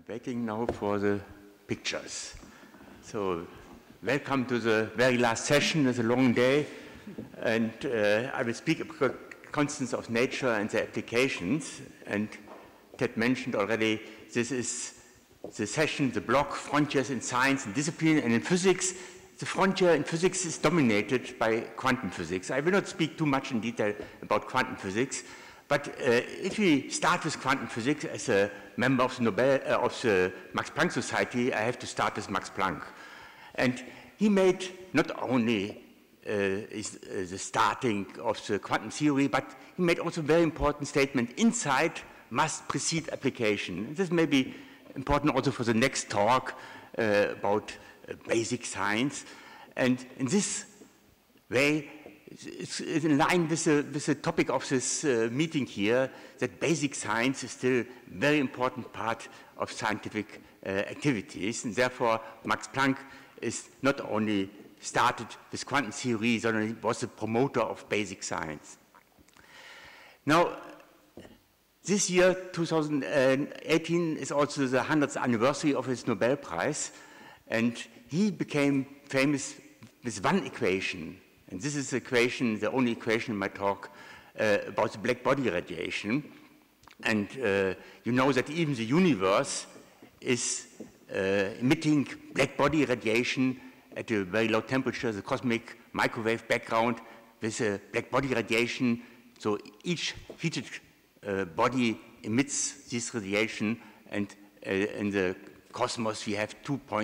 waiting now for the pictures. So, welcome to the very last session. It's a long day, and I will speak about constants of nature and their applications. And Ted mentioned already, this is the session, the block, Frontiers in Science and Discipline. And in physics, the frontier in physics is dominated by quantum physics. I will not speak too much in detail about quantum physics, but if we start with quantum physics as a member of the Max Planck Society, I have to start with Max Planck. And he made not only the starting of the quantum theory, but he made also a very important statement: insight must precede application. And this may be important also for the next talk about basic science. And in this way, it's in line with the topic of this meeting here, that basic science is still a very important part of scientific activities. And therefore, Max Planck is not only started with quantum theory, he was a promoter of basic science. Now, this year, 2018, is also the 100th anniversary of his Nobel Prize, and he became famous with one equation, and this is the equation, the only equation in my talk, about the black body radiation. And you know that even the universe is emitting black body radiation at a very low temperature, the cosmic microwave background with a black body radiation. So each heated body emits this radiation, and in the cosmos we have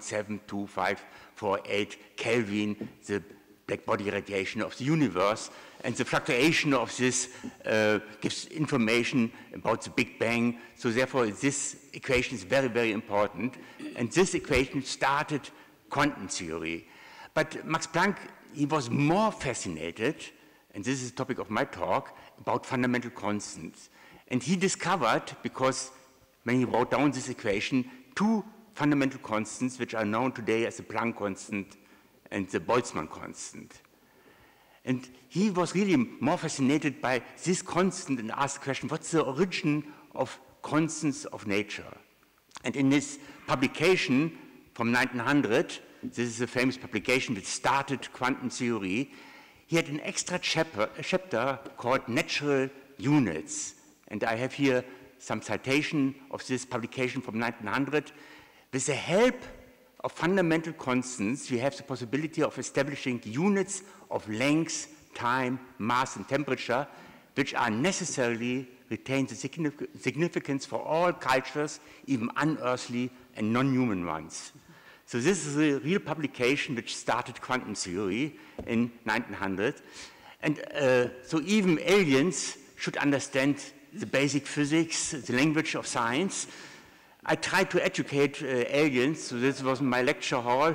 2.72548 Kelvin, the black body radiation of the universe, and the fluctuation of this gives information about the Big Bang. So therefore this equation is very, very important, and this equation started quantum theory. But Max Planck, he was more fascinated, and this is the topic of my talk, about fundamental constants. And he discovered, because when he wrote down this equation, two fundamental constants which are known today as the Planck constant and the Boltzmann constant. And he was really more fascinated by this constant and asked the question, what's the origin of constants of nature? And in his publication from 1900, this is a famous publication which started quantum theory, he had an extra chapter called Natural Units. And I have here some citation of this publication from 1900. With the help of fundamental constants, we have the possibility of establishing units of length, time, mass, and temperature, which are necessarily retain the significance for all cultures, even unearthly and non-human ones. So this is a real publication which started quantum theory in 1900. And so even aliens should understand the basic physics, the language of science. I tried to educate aliens, so this was in my lecture hall.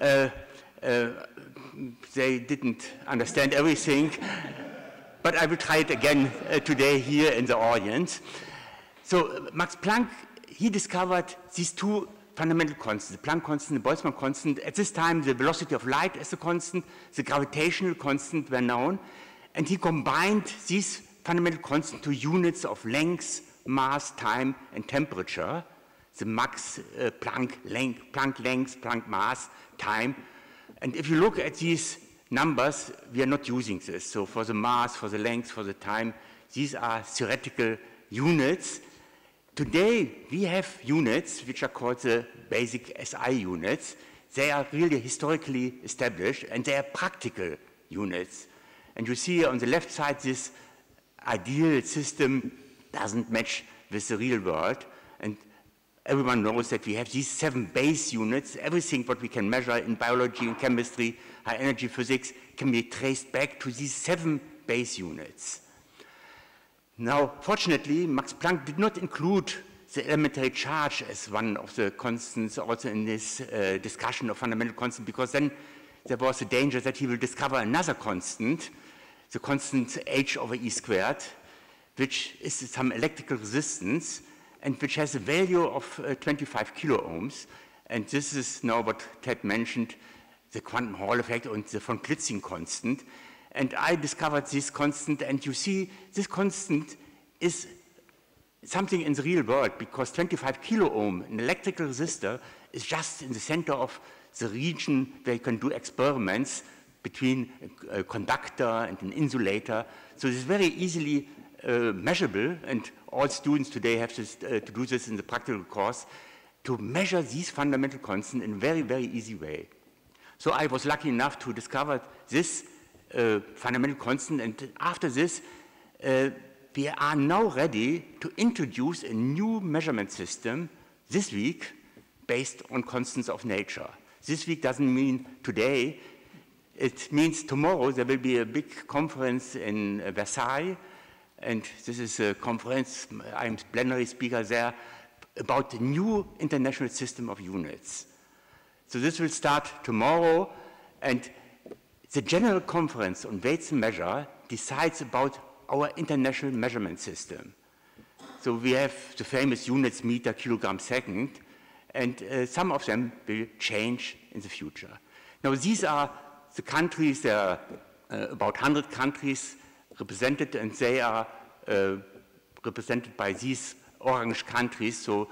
They didn't understand everything, but I will try it again today here in the audience. So Max Planck, he discovered these two fundamental constants, the Planck constant, the Boltzmann constant. At this time, the velocity of light as a constant, the gravitational constant were known, and he combined these fundamental constants to units of length, mass, time, and temperature. The Max Planck length, Planck mass, time. And if you look at these numbers, we are not using this. So for the mass, for the length, for the time, these are theoretical units. Today, we have units which are called the basic SI units. They are really historically established, and they are practical units. And you see on the left side, this ideal system doesn't match with the real world. And everyone knows that we have these 7 base units. Everything what we can measure in biology and chemistry, high energy physics, can be traced back to these 7 base units. Now, fortunately, Max Planck did not include the elementary charge as one of the constants also in this discussion of fundamental constants, because then there was a danger that he will discover another constant, the constant h over e squared, which is some electrical resistance, and which has a value of 25 kilo ohms. And this is now what Ted mentioned, the quantum Hall effect and the von Klitzing constant. And I discovered this constant, and you see this constant is something in the real world, because 25 kilo ohm, an electrical resistor, is just in the center of the region where you can do experiments between a conductor and an insulator. So this is very easily measurable, and all students today have to do this in the practical course, to measure these fundamental constants in a very, very easy way. So I was lucky enough to discover this fundamental constant, and after this, we are now ready to introduce a new measurement system this week based on constants of nature. This week doesn't mean today, it means tomorrow there will be a big conference in Versailles, and this is a conference, I'm plenary speaker there, about the new international system of units. So this will start tomorrow, and the General Conference on Weights and Measure decides about our international measurement system. So we have the famous units meter, kilogram, second, and some of them will change in the future. Now these are the countries, there are about 100 countries represented, and they are represented by these orange countries, so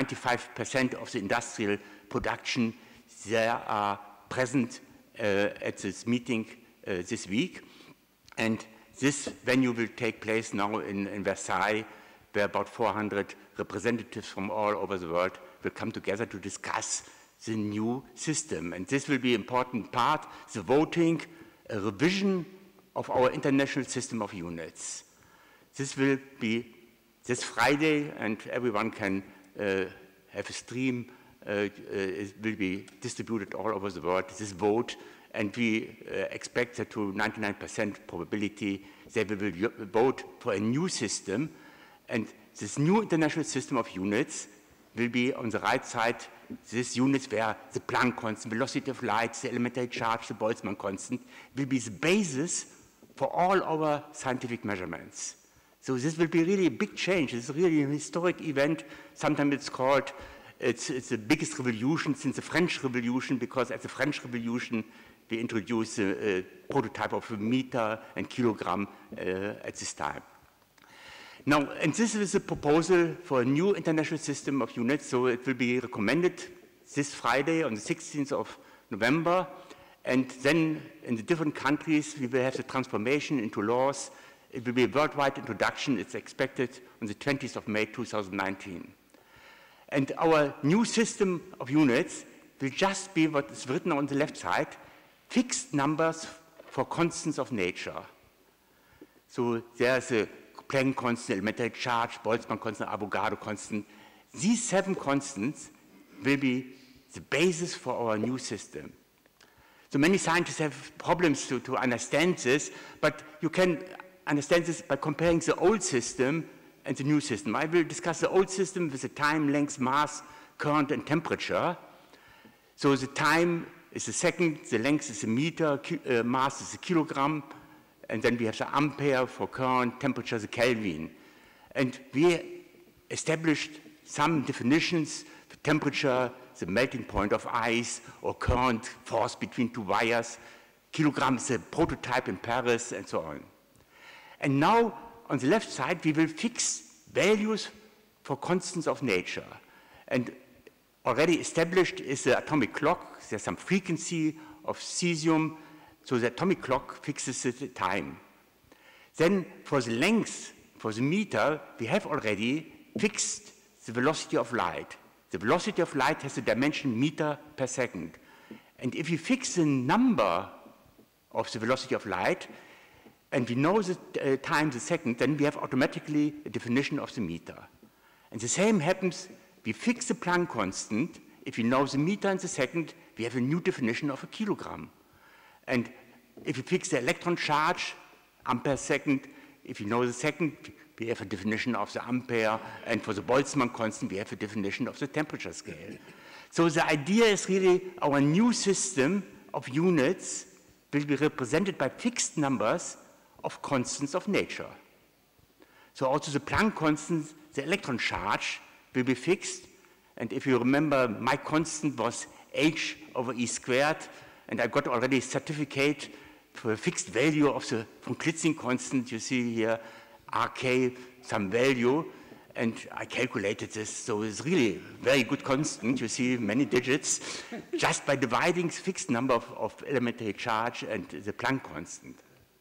95% of the industrial production, they are present at this meeting this week. And this venue will take place now in Versailles, where about 400 representatives from all over the world will come together to discuss the new system. And this will be an important part, the voting, a revision of our international system of units. This will be this Friday, and everyone can have a stream. It will be distributed all over the world, this vote, and we expect that to 99% probability they will vote for a new system, and this new international system of units will be on the right side, these units where the Planck constant, velocity of light, the elementary charge, the Boltzmann constant, will be the basis for all our scientific measurements. So this will be really a big change. It's really a historic event. Sometimes it's called, it's the biggest revolution since the French Revolution, because at the French Revolution, we introduced a prototype of a meter and kilogram at this time. Now, and this is a proposal for a new international system of units, so it will be recommended this Friday on the 16th of November, and then in the different countries, we will have the transformation into laws. It will be a worldwide introduction. It's expected on the 20th of May, 2019. And our new system of units will just be what is written on the left side, fixed numbers for constants of nature. So there's a Planck constant, elementary charge, Boltzmann constant, Avogadro constant. These 7 constants will be the basis for our new system. So many scientists have problems to understand this, but you can understand this by comparing the old system and the new system. I will discuss the old system with the time, length, mass, current, and temperature. So the time is a second, the length is a meter, mass is a kilogram, and then we have the ampere for current, temperature, the Kelvin. And we established some definitions for temperature, the melting point of ice, or current force between 2 wires. Kilogram is a prototype in Paris, and so on. And now, on the left side, we will fix values for constants of nature. And already established is the atomic clock. There's some frequency of cesium, so the atomic clock fixes the time. Then for the length, for the meter, we have already fixed the velocity of light. The velocity of light has the dimension meter per second. And if you fix the number of the velocity of light, and we know the time, the second, then we have automatically a definition of the meter. And the same happens, we fix the Planck constant. If we know the meter and the second, we have a new definition of a kilogram. And if you fix the electron charge, ampere second, if you know the second, we have a definition of the ampere, and for the Boltzmann constant, we have a definition of the temperature scale. So the idea is really our new system of units will be represented by fixed numbers of constants of nature. So also the Planck constant, the electron charge, will be fixed. And if you remember, my constant was h over e squared, and I got already a certificate for a fixed value of the von Klitzing constant. You see here, RK, some value. and I calculated this, so it's really very good constant. You see many digits just by dividing fixed number of elementary charge and the Planck constant.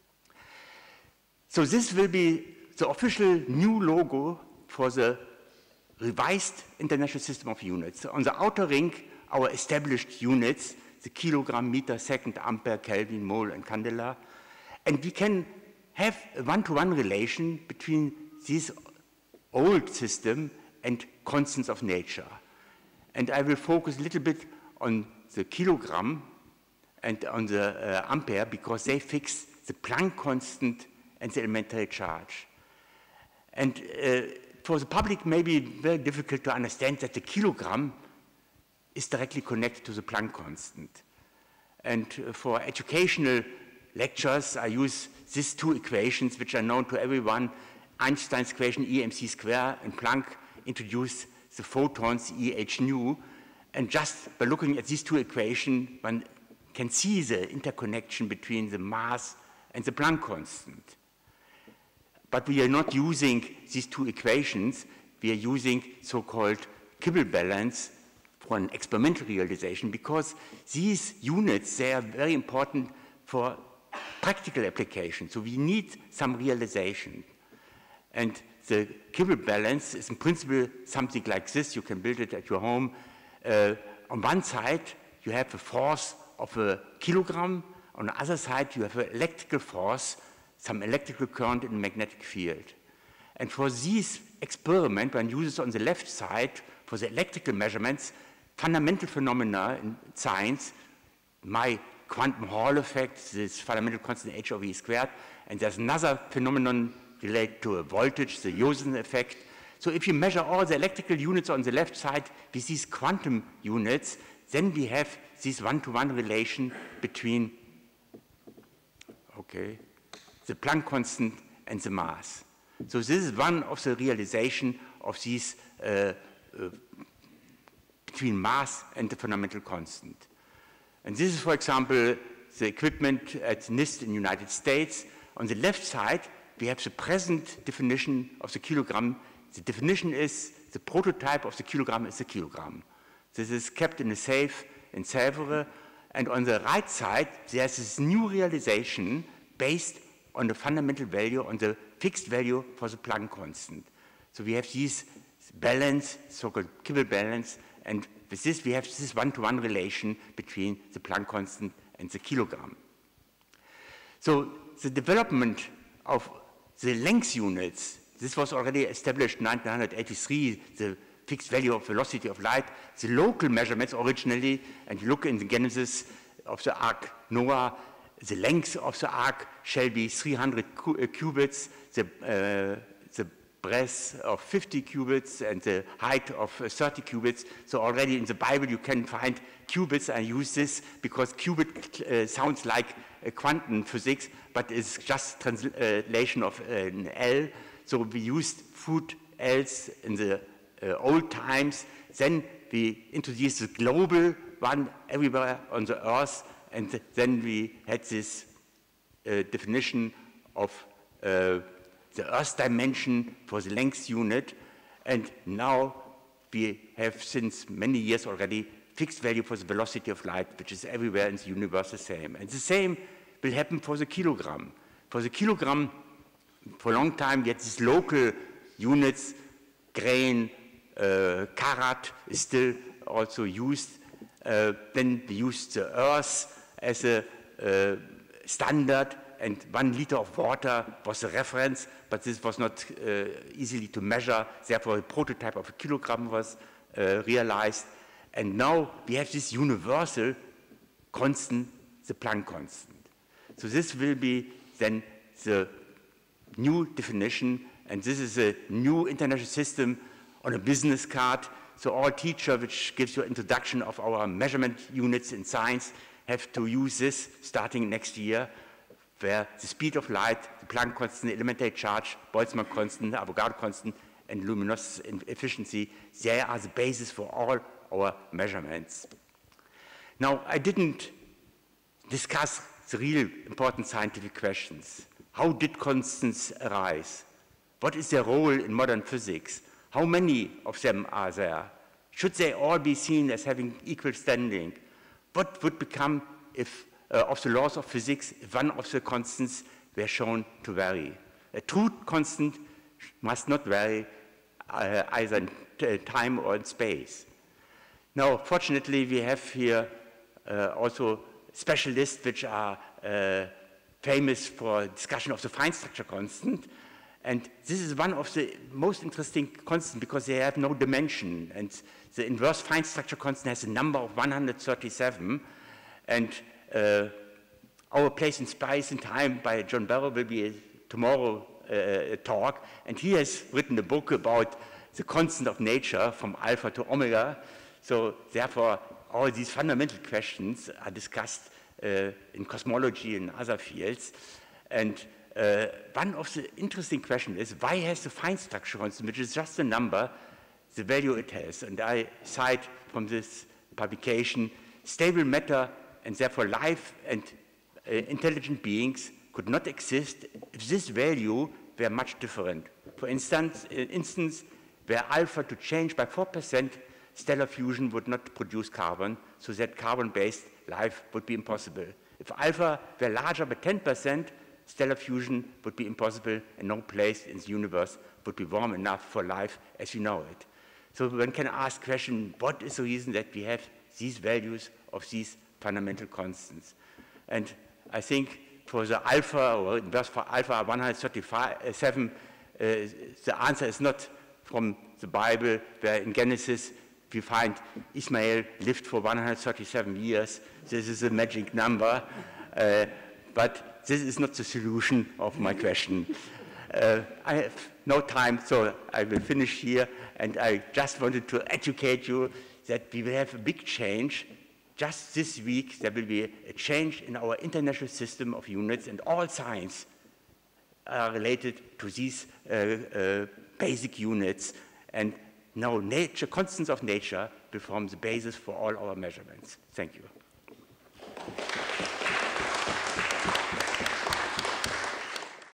So this will be the official new logo for the revised International System of Units. On the outer ring, our established units, the kilogram, meter, second, ampere, Kelvin, mole, and candela. And we can have a one-to-one relation between these old system and constants of nature. And I will focus a little bit on the kilogram and on the ampere because they fix the Planck constant and the elementary charge. And for the public, maybe very difficult to understand that the kilogram is directly connected to the Planck constant. And for educational lectures, I use these two equations, which are known to everyone. Einstein's equation E mc square, and Planck introduced the photons E h nu. And just by looking at these two equations, one can see the interconnection between the mass and the Planck constant. But we are not using these two equations. We are using so-called Kibble balance for an experimental realization because these units, they are very important for practical application. So we need some realization. And the Kibble balance is in principle something like this. You can build it at your home. On one side, you have the force of a kilogram. On the other side, you have an electrical force, some electrical current in a magnetic field. And for this experiment, one uses on the left side, for the electrical measurements, fundamental phenomena in science, my quantum Hall effect, this fundamental constant h over e squared, and there's another phenomenon related to a voltage, the Josephson effect. So if you measure all the electrical units on the left side with these quantum units, then we have this one-to-one relation between, the Planck constant and the mass. So this is one of the realization of these between mass and the fundamental constant. And this is, for example, the equipment at NIST in the United States. On the left side, we have the present definition of the kilogram. The definition is the prototype of the kilogram is the kilogram. This is kept in a safe in Sèvres. And on the right side, there's this new realization based on the fundamental value, on the fixed value for the Planck constant. So we have this balance, so-called Kibble balance, and with this we have this one-to-one relation between the Planck constant and the kilogram. So the development of the length units, this was already established in 1983, the fixed value of velocity of light, the local measurements originally, and you look in the genesis of the arc Noah, the length of the arc shall be 300 cubits, the breadth of 50 cubits, and the height of 30 cubits. So already in the Bible you can find cubits. I use this because cubit sounds like quantum physics, but it's just translation of an L. So we used foot L's in the old times. Then we introduced the global one everywhere on the Earth, and then we had this definition of the Earth dimension for the length unit, and now we have since many years already fixed value for the velocity of light, which is everywhere in the universe the same. And the same will happen for the kilogram. For the kilogram, for a long time we had these local units, grain, karat is still also used. Then we used the Earth as a standard, and 1 liter of water was the reference, but this was not easily to measure. Therefore, a prototype of a kilogram was realized. And now we have this universal constant, the Planck constant. So this will be then the new definition, and this is a new international system on a business card. So all teacher, which gives you an introduction of our measurement units in science, have to use this starting next year, where the speed of light, the Planck constant, the elementary charge, Boltzmann constant, the Avogadro constant, and luminosity efficiency, they are the basis for all our measurements. Now, I didn't discuss the real important scientific questions. How did constants arise? What is their role in modern physics? How many of them are there? Should they all be seen as having equal standing? What would become if, of the laws of physics if one of the constants were shown to vary? A true constant must not vary either in time or in space. Now, fortunately, we have here also specialists which are famous for discussion of the fine structure constant. And this is one of the most interesting constants because they have no dimension. And the inverse fine structure constant has a number of 137. And our place in space and time by John Barrow will be tomorrow talk. And he has written a book about the constant of nature from alpha to omega. So therefore, all these fundamental questions are discussed in cosmology and other fields. And one of the interesting questions is, why has the fine structure constant, which is just a number, the value it has? And I cite from this publication, stable matter and therefore life and intelligent beings could not exist if this value were much different. For instance, were alpha to change by 4%, stellar fusion would not produce carbon, so that carbon-based life would be impossible. If alpha were larger by 10%, stellar fusion would be impossible, and no place in the universe would be warm enough for life as we know it. So one can ask the question, what is the reason that we have these values of these fundamental constants? And I think for the alpha, or inverse for alpha 137, the answer is not from the Bible, where in Genesis we find Ishmael lived for 137 years. This is a magic number, but this is not the solution of my question. I have no time, so I will finish here, and I just wanted to educate you that we will have a big change. Just this week, there will be a change in our international system of units, and all science are related to these basic units. And now nature, constants of nature, will form the basis for all our measurements. Thank you.